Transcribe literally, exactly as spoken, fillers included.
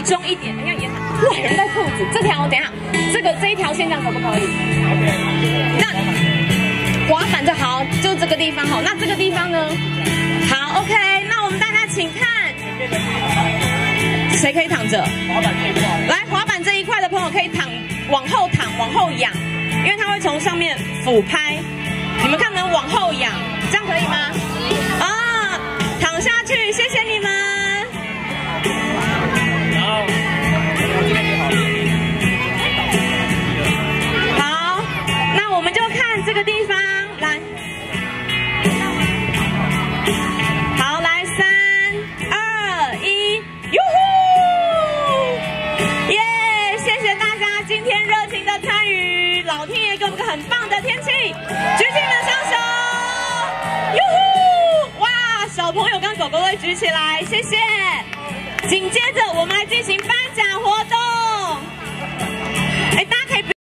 重一点，要延长。哇，有人戴兔子，这条等一下，这个这一条线这样可不可以？那滑板就好，就这个地方好。那这个地方呢？好 ，OK， 那我们大家请看，谁可以躺着？滑板这一块。来，滑板这一块的朋友可以躺，往后躺，往后仰，因为它会从上面俯拍。你们看能往后仰，这样可以吗？啊，躺下去，谢谢你们。好，那我们就看这个地方，来。好，来，三、二、一，哟呼！耶！谢谢大家今天热情的参与，老天爷给我们个很棒的天气，举起你们双手，哟呼！哇，小朋友跟狗狗会举起来，谢谢。紧接着我们来进行。